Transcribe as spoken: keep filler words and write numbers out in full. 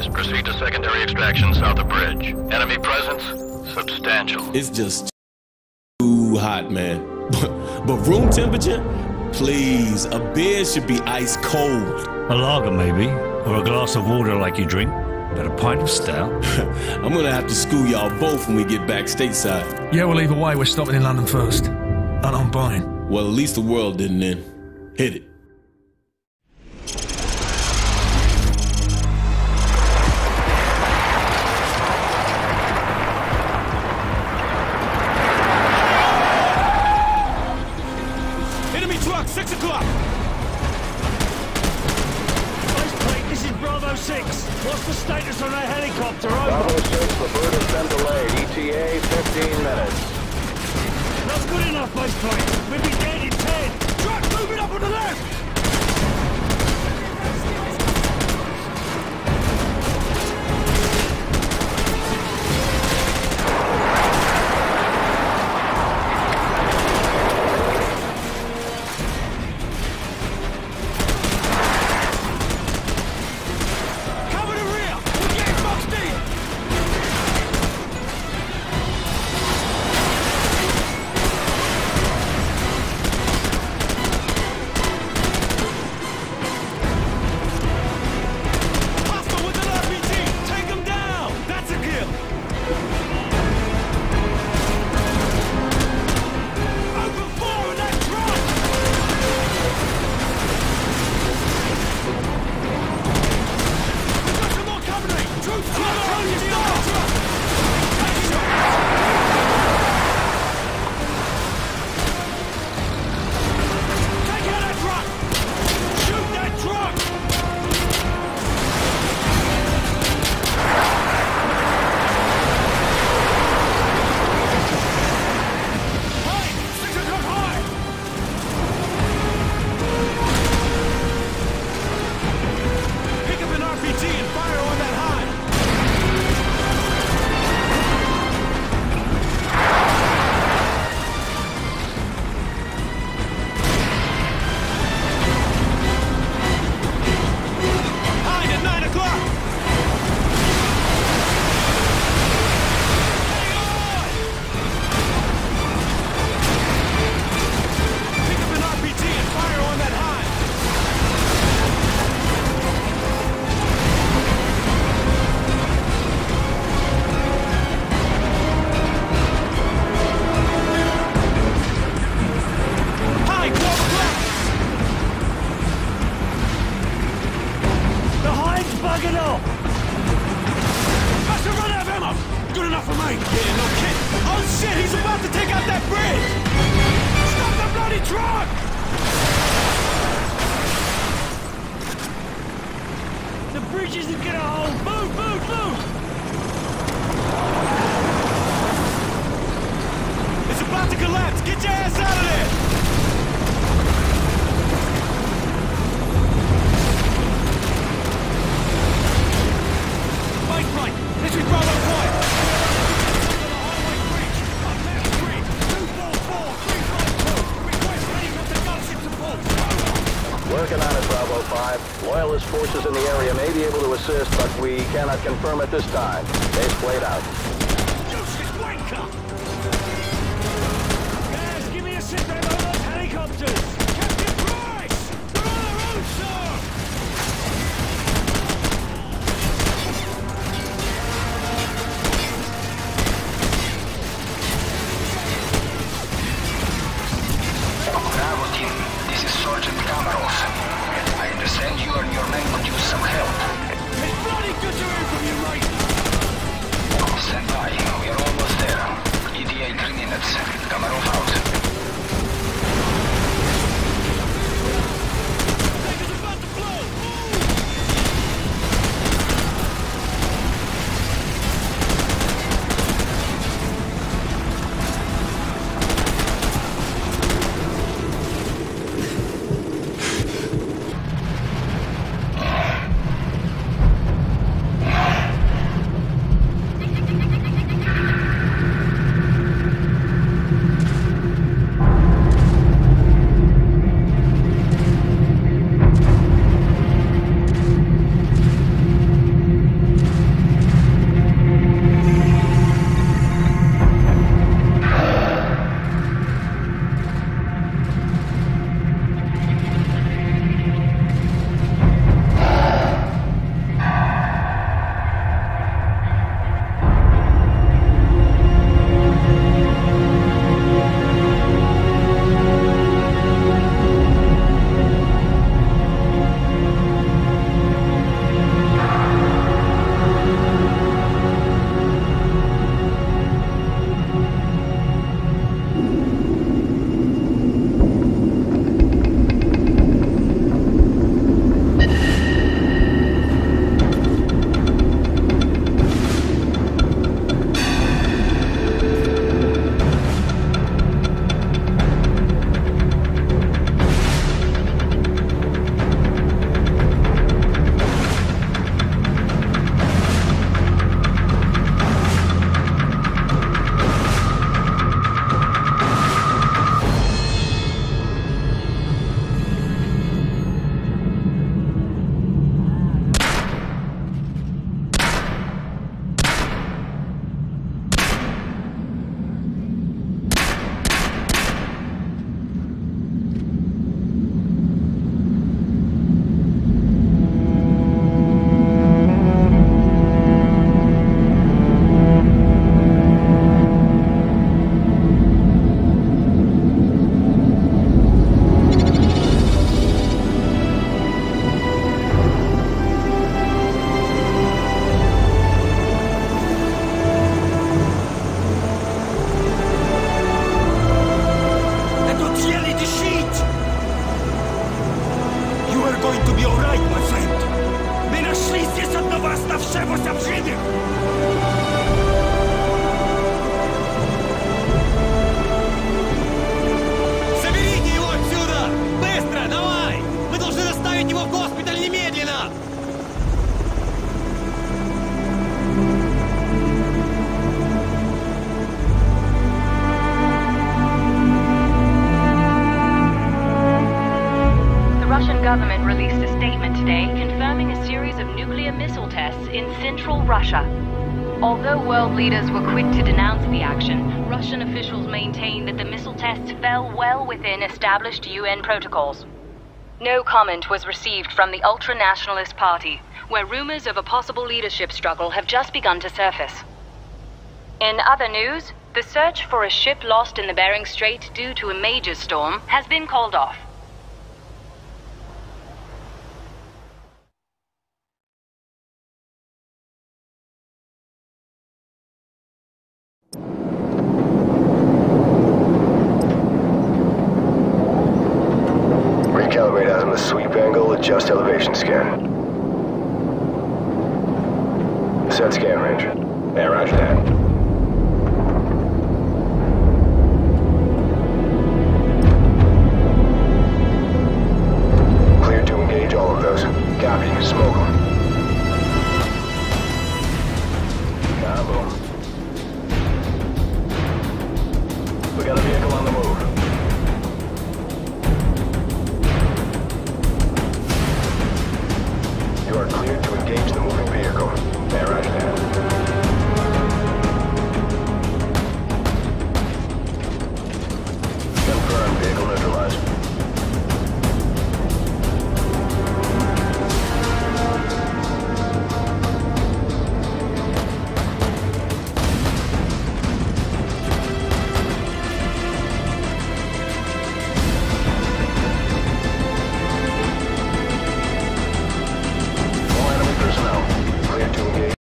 advised. Proceed to secondary extraction south of bridge. Enemy presence, substantial. It's just too hot, man. But room temperature? Please, a beer should be ice cold. A lager, maybe. Or a glass of water like you drink. But a pint of stout? I'm gonna have to school y'all both when we get back stateside. Yeah, well, either way, we're stopping in London first. And I'm buying. Well, at least the world didn't end. Hit it. Enemy truck, six o'clock! This is Bravo six. What's the status on that helicopter? Bravo six, the bird has been delayed. E T A, fifteen minutes. That's good enough, base plane. We'll be dead in ten. Truck moving up on the left! Working on it, Bravo five. Loyalist forces in the area may be able to assist, but we cannot confirm at this time. They've played out. Useless wanker! Guys, give me a sit down on those helicopters! Captain Price! We're on our own, sir! Bravo team, this is Sergeant Kamarov. I understand you and your men could use some help. It's bloody good to hear from you, mate! Stand by, we're almost there. E T A three minutes. Kamarov out. government released a statement today confirming a series of nuclear missile tests in central Russia. Although world leaders were quick to denounce the action, Russian officials maintain that the missile tests fell well within established U N protocols. No comment was received from the ultra-nationalist party, where rumors of a possible leadership struggle have just begun to surface. In other news, the search for a ship lost in the Bering Strait due to a major storm has been called off. Recalibrate azimuth sweep angle, adjust elevation scan. Set scan range. Yeah, roger that.